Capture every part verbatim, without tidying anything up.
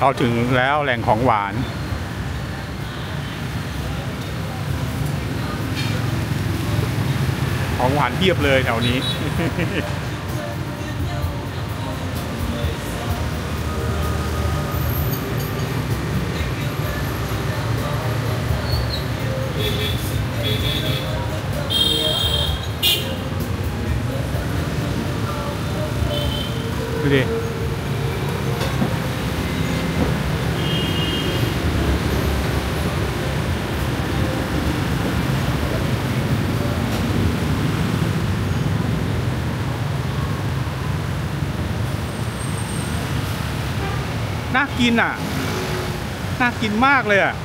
เราถึงแล้วแหล่งของหวานของหวานเพียบเลยแถวนี้ ดูดิน่ากินอ่ะน่ากินมากเลยอ่ะ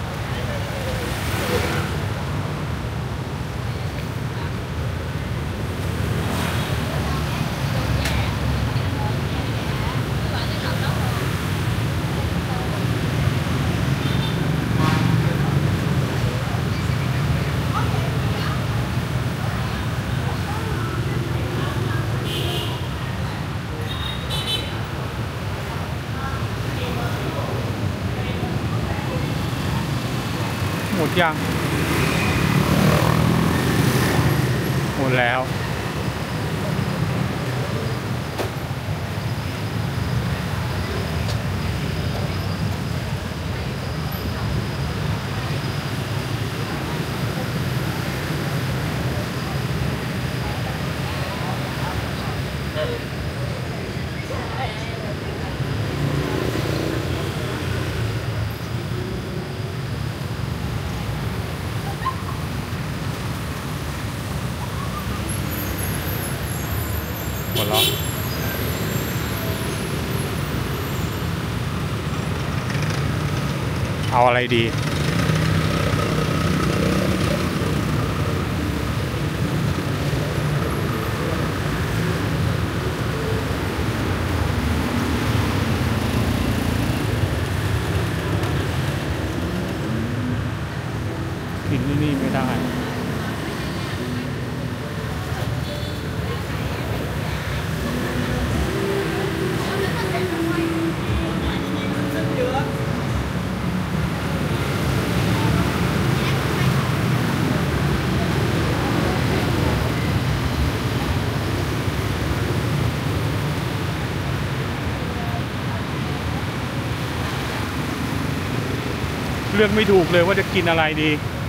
หมดยังหมดแล้วหมดแล้วเอาอะไรดีกินที่นี่ไม่ได้เลือกไม่ถูกเลยว่าจะกินอะไรดี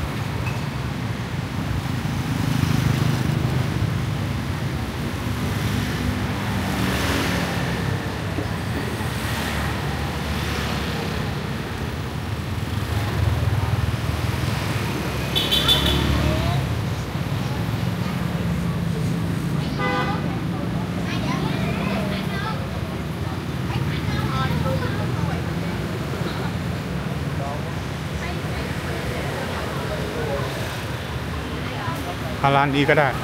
ร้านนี้ก็ได้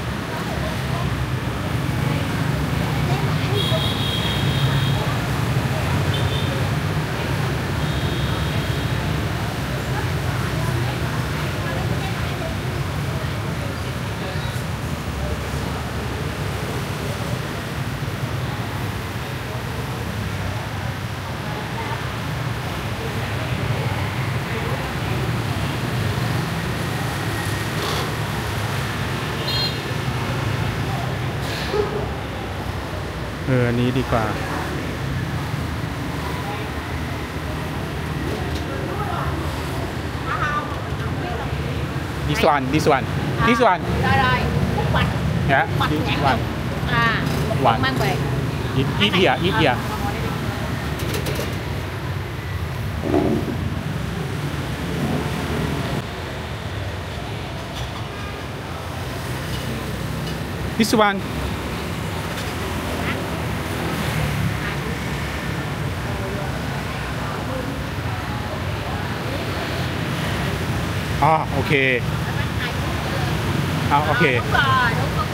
เอออันนี้ดีกว่า this one this one this one Rồi rồi, một bạch. yeah Bạch this nhãn one được. À, One. mang về. eat eat here eat here this oneอ่าโอเคอ่าโอเค Đúng rồi, đúng rồi.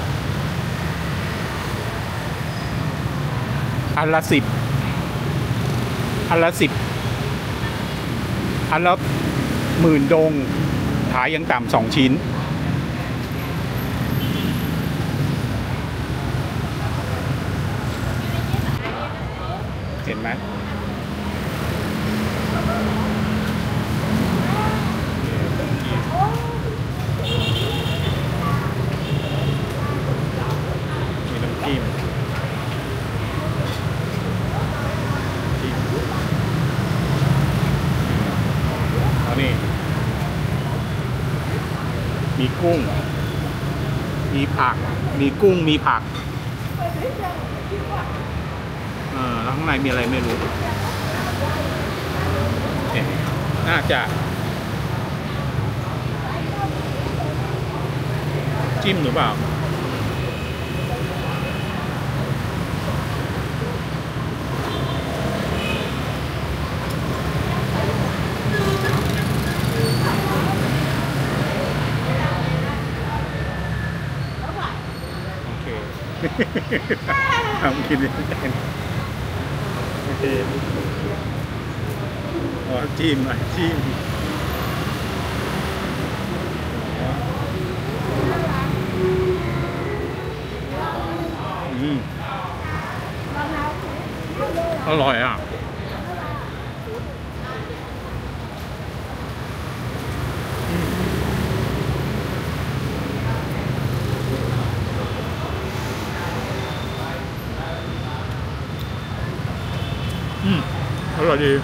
อันละสิบอันละสิบอันละหมื่นดงขายยังต่ำสองชิ้นเห็นไหมมีน้ำจิ้มจิ้มเอานี่มีกุ้ง มีผัก มีกุ้ง มีผัก เออแล้วข้างในมีอะไรไม่รู้เนี่ยน่าจะจิ้มหรือเปล่าโอเค ทำกินเองโอเคอ๋อจิ้มอ่ะจิ้มอืมอร่อยอ่ะอืมอร่อยดี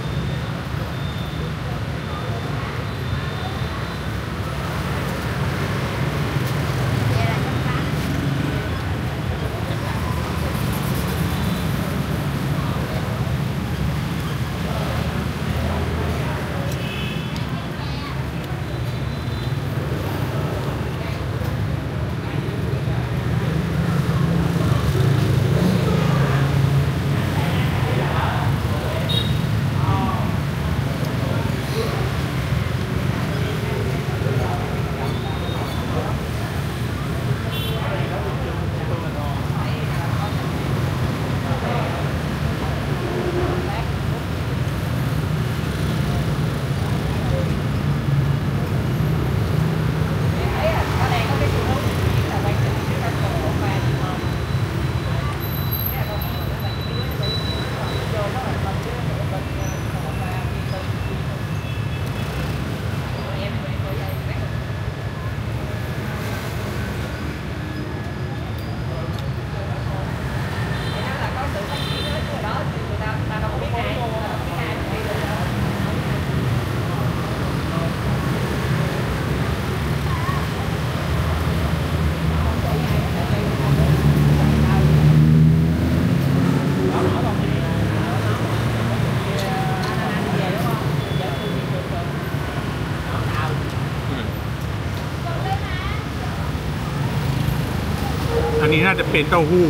อันนี้น่าจะเป็นเต้าหู้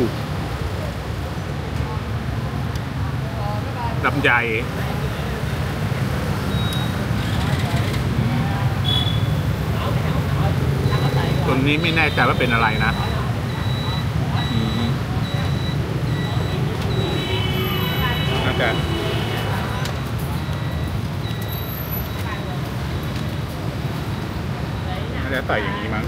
ลำไยตัวนี้ไม่แน่ใจว่าเป็นอะไรนะน่าจะน่าจะใส่อย่างนี้มั้ง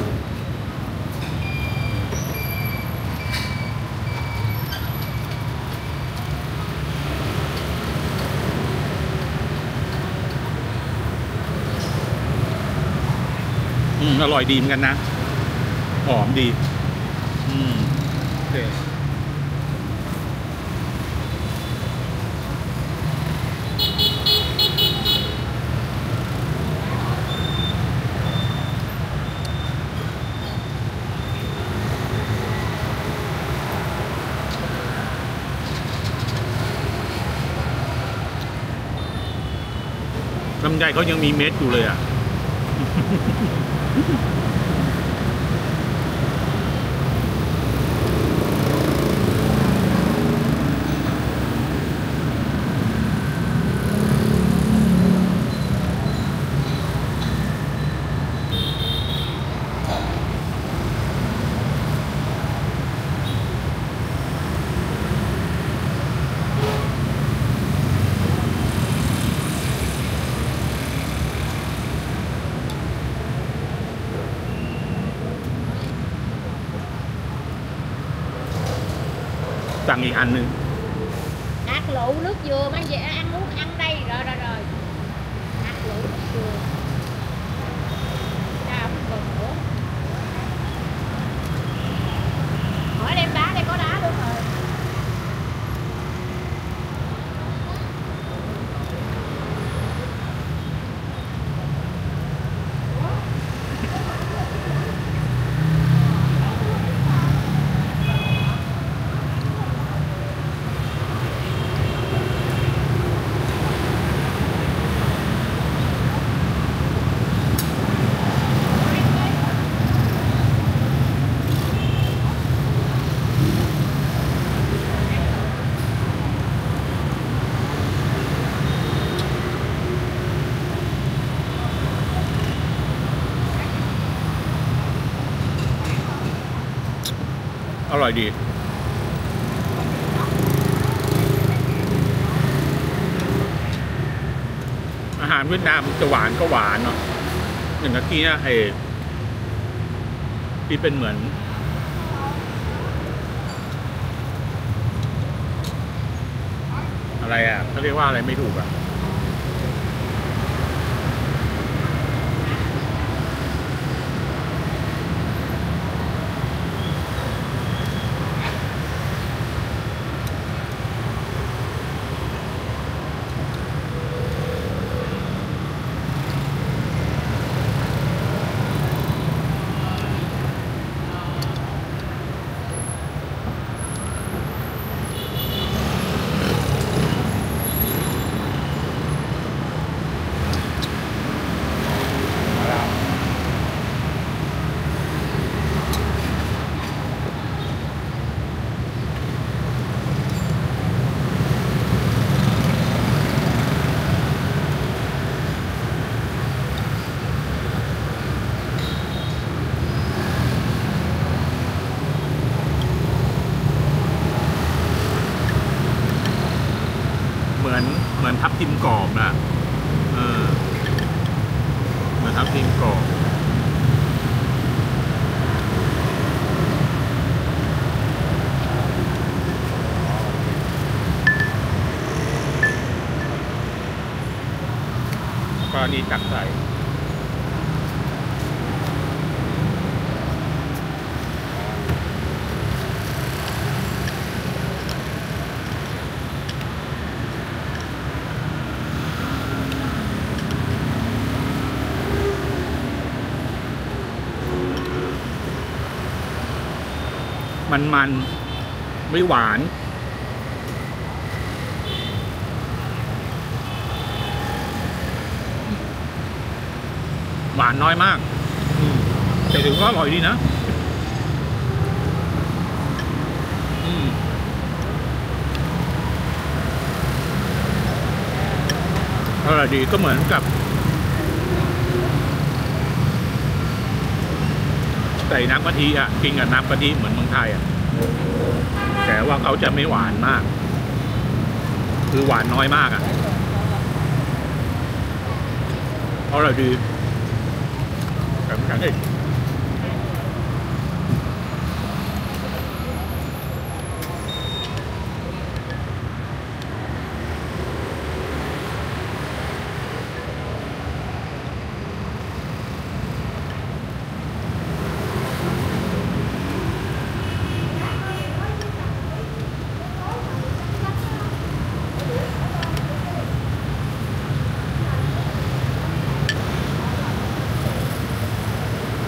อืมอร่อยดีเหมือนกันนะหอมดีอืมโอเคลำไยเขายังมีเม็ดอยู่เลยอ่ะ สั่งอีกอันหนึ่ง ác lụ nước dừa mang về ăn muốn ăn đây rồi rồi rồi lẩu xương đá bò hổ. Hỏi đem đá, đây có đá luôn rồi. อร่อยดี อาหารเวียดนามจะหวานก็หวานเนาะอย่างเมื่อกี้นะไอ้ที่เป็นเหมือนอะไรอ่ะเขาเรียกว่าอะไรไม่ถูกอ่ะเหมือนเหมือนทับทิมกรอบนะเออเหมือนทับทิมกรอบก็อันนี้ตักใส่มันมันไม่หวานหวานน้อยมากแต่ถือว่าอร่อยดีนะอืมอร่อยดีก็เหมือนกับใส่น้ำกะทิอ่ะกินกับน้ำกะทิเหมือนเมืองไทยอ่ะแต่ว่าเขาจะไม่หวานมากคือหวานน้อยมากอ่ะอร่อยดีแบบกันเอง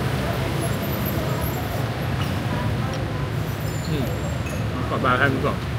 ขอบคุณครับ